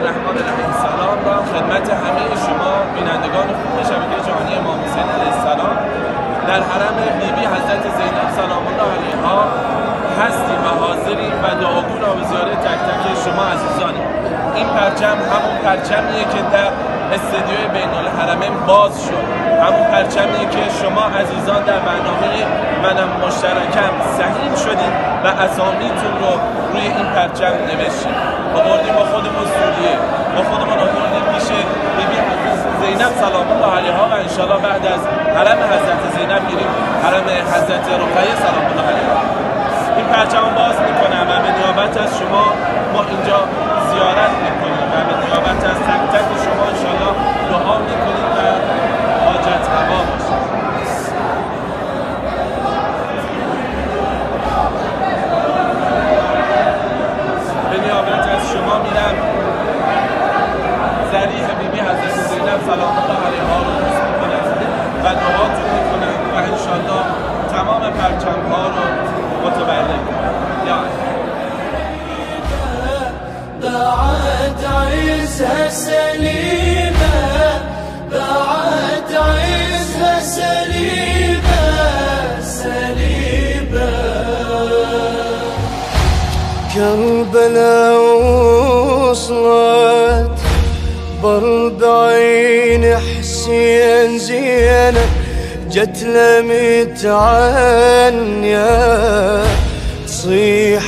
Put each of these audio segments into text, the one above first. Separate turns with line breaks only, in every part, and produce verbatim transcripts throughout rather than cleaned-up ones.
الرحمن الرحیم. سلام را خدمت همه شما بینندگان خوب شبکه جهانی امام حسین علیه السلام در حرم بیبی حضرت زینب سلام الله علیها هستیم و حاضریم و دعاگو را به زیاره تک تک شما عزیزانیم. این پرچم همون پرچمیه که در استدیوی بین الحرمین باز شد، همون پرچمیه که شما عزیزان در برنامه منم مشترکم سهیم شدید و اسامیتون رو روی این پرچم نوشتیم. آوردیم با خودمون سوریه، با خودمون آوردیم پیش بیبی حضرت زینب سلام الله علیها و انشالله بعد از حرم حضرت زینب میریم حرم حضرت رقیه سلام الله علیها. این پرچم باز میکنم و به نیابت از شما ما اینجا زیارت میکنیم و به نیابت از تک تک شما انشالله دعا میکنیم و حاجت روا باشیم. به نیابت از شما میرم ذریح بیبی حضرت زینب سلام الله علیها رو بوس میکنم و دعاتون میکنم و انشالله تمام پرچم ها رو متبرک کنم.
بعد عزها سليمة بعد عزها سليمة سليمة كربلاء وصلت برد عين حسين زينب جت لمتعنية تصيح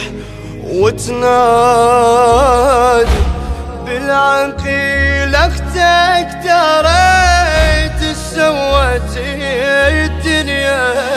وتنادي بالعقيل اختك تريت سوت الدنيا